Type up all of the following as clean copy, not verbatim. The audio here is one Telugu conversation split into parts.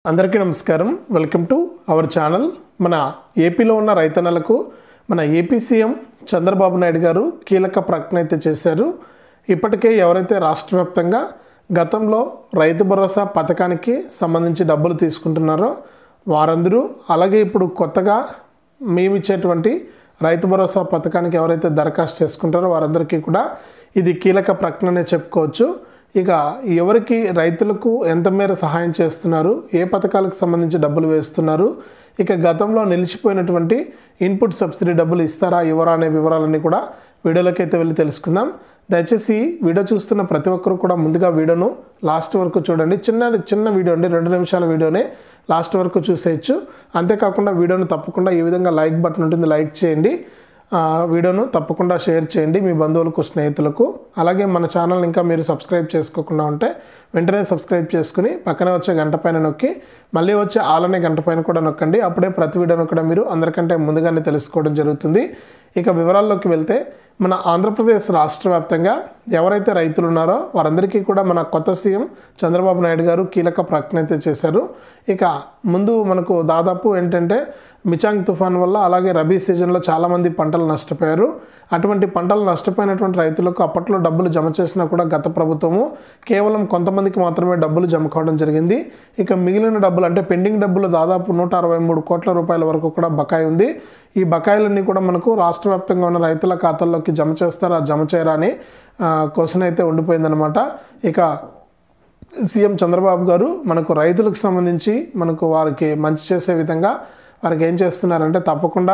అందరికీ నమస్కారం. Welcome to our channel. మన ఏపీలో ఉన్న రైతన్నలకు మన ఏపీ సీఎం చంద్రబాబు నాయుడు గారు కీలక ప్రకటన అయితే చేశారు. ఇప్పటికే ఎవరైతే రాష్ట్ర వ్యాప్తంగా గతంలో రైతు భరోసా పథకానికి సంబంధించి డబ్బులు తీసుకుంటున్నారో వారందరూ, అలాగే ఇప్పుడు కొత్తగా మేము ఇచ్చేటువంటి రైతు భరోసా పథకానికి ఎవరైతే దరఖాస్తు చేసుకుంటారో వారందరికీ కూడా ఇది కీలక ప్రకటననే చెప్పుకోవచ్చు. ఇక ఎవరికి రైతులకు ఎంత మేర సహాయం చేస్తున్నారు, ఏ పథకాలకు సంబంధించి డబ్బులు వేస్తున్నారు, ఇక గతంలో నిలిచిపోయినటువంటి ఇన్పుట్ సబ్సిడీ డబ్బులు ఇస్తారా ఇవ్వరా అనే వివరాలన్నీ కూడా వీడియోలోకి అయితే వెళ్ళి తెలుసుకుందాం. దయచేసి వీడియో చూస్తున్న ప్రతి ఒక్కరు కూడా ముందుగా వీడియోను లాస్ట్ వరకు చూడండి. చిన్న వీడియో అండి, 2 నిమిషాల వీడియోనే లాస్ట్ వరకు చూసేయచ్చు. అంతేకాకుండా వీడియోను తప్పకుండా ఈ విధంగా లైక్ బటన్ ఉంటుంది, లైక్ చేయండి. వీడియోను తప్పకుండా షేర్ చేయండి మీ బంధువులకు, స్నేహితులకు. అలాగే మన ఛానల్ ఇంకా మీరు సబ్స్క్రైబ్ చేసుకోకుండా ఉంటే వెంటనే సబ్స్క్రైబ్ చేసుకుని పక్కనే వచ్చే గంట పైన నొక్కి మళ్ళీ వచ్చే ఆల్ అనే గంట పైన కూడా నొక్కండి. అప్పుడే ప్రతి వీడియోను కూడా మీరు అందరికంటే ముందుగానే తెలుసుకోవడం జరుగుతుంది. ఇక వివరాల్లోకి వెళ్తే, మన ఆంధ్రప్రదేశ్ రాష్ట్ర వ్యాప్తంగా ఎవరైతే రైతులు ఉన్నారో వారందరికీ కూడా మన కొత్త సీఎం చంద్రబాబు నాయుడు గారు కీలక ప్రకటన అయితే చేశారు. ఇక ముందు మనకు దాదాపు ఏంటంటే మిచాంగ్ తుఫాన్ వల్ల, అలాగే రబీ సీజన్లో చాలామంది పంటలు నష్టపోయారు. అటువంటి పంటలు నష్టపోయినటువంటి రైతులకు అప్పట్లో డబ్బులు జమ చేసినా కూడా గత ప్రభుత్వము కేవలం కొంతమందికి మాత్రమే డబ్బులు జమ కావడం జరిగింది. ఇక మిగిలిన డబ్బులు అంటే పెండింగ్ డబ్బులు దాదాపు 163 కోట్ల రూపాయల వరకు కూడా బకాయి ఉంది. ఈ బకాయిలన్నీ కూడా మనకు రాష్ట్ర వ్యాప్తంగా ఉన్న రైతుల ఖాతాల్లోకి జమ చేస్తారా జమ చేయరా అని క్వశ్చన్ అయితే ఉండిపోయిందనమాట. ఇక సీఎం చంద్రబాబు గారు మనకు రైతులకు సంబంధించి మనకు వారికి మంచి చేసే విధంగా వారికి ఏం చేస్తున్నారంటే, తప్పకుండా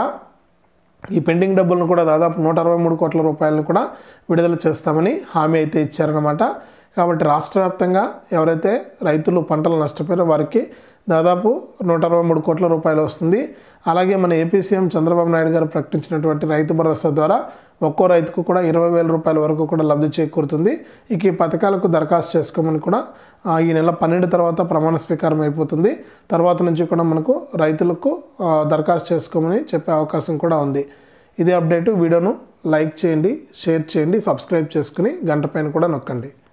ఈ పెండింగ్ డబ్బులను కూడా దాదాపు 163 కోట్ల రూపాయలను కూడా విడుదల చేస్తామని హామీ అయితే ఇచ్చారనమాట. కాబట్టి రాష్ట్ర వ్యాప్తంగా ఎవరైతే రైతులు పంటలు నష్టపోయారో వారికి దాదాపు 163 కోట్ల రూపాయలు వస్తుంది. అలాగే మన ఏపీ సీఎం చంద్రబాబు నాయుడు గారు ప్రకటించినటువంటి రైతు భరోసా ద్వారా ఒక్కో రైతుకు కూడా 20,000 రూపాయల వరకు కూడా లబ్ధి చేకూరుతుంది. ఇక ఈ పథకాలకు దరఖాస్తు చేసుకోమని కూడా ఈ నెల 12 తర్వాత ప్రమాణ స్వీకారం అయిపోతుంది. తర్వాత నుంచి కూడా మనకు రైతులకు దరఖాస్తు చేసుకోమని చెప్పే అవకాశం కూడా ఉంది. ఇదే అప్డేటు. వీడియోను లైక్ చేయండి, షేర్ చేయండి, సబ్స్క్రైబ్ చేసుకుని గంట పైన కూడా నొక్కండి.